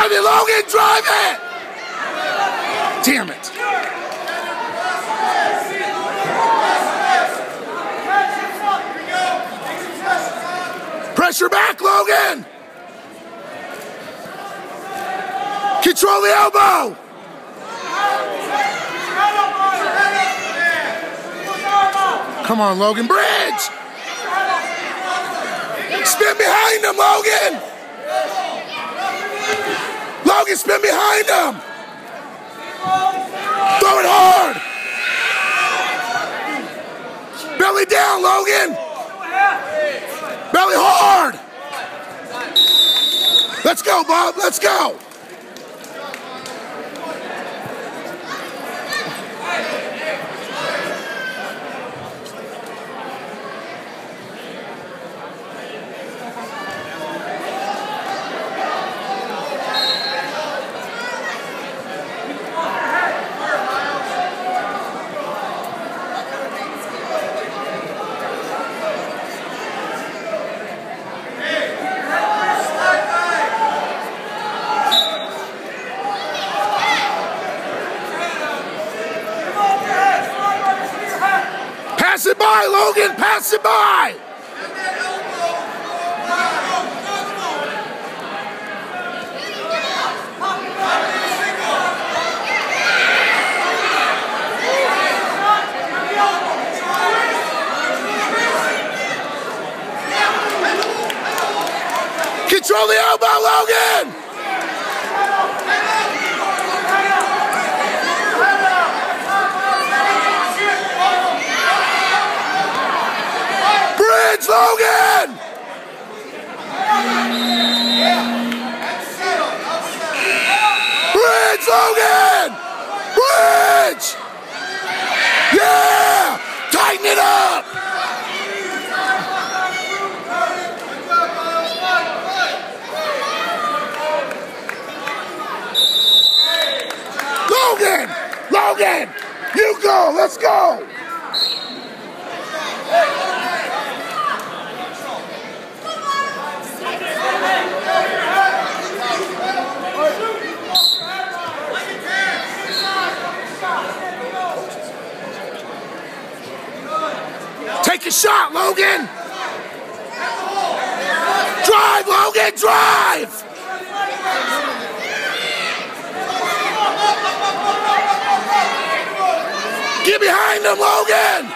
Drive it, Logan, drive it! Damn it. Pressure back, Logan! Control the elbow! Come on, Logan, bridge! Spin behind him, Logan! Logan, spin behind him! Throw it hard! Belly down, Logan! Belly hard! Let's go, Bob, let's go! Pass it by, Logan! Pass it by! Control the elbow, Logan! Bridge, Logan! Bridge, Logan! Bridge! Yeah! Tighten it up! Logan! Logan! You go! Let's go! Take a shot, Logan! Drive, Logan, drive! Get behind him, Logan!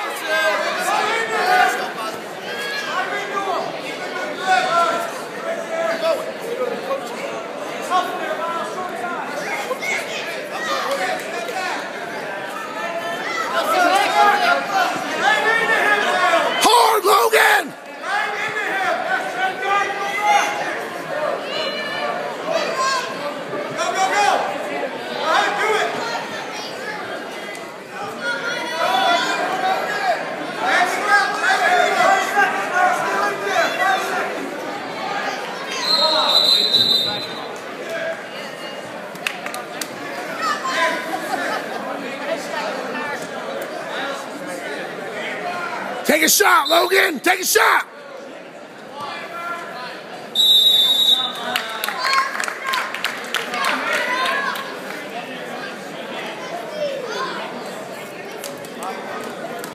Hard, Logan! Take a shot, Logan! Take a shot!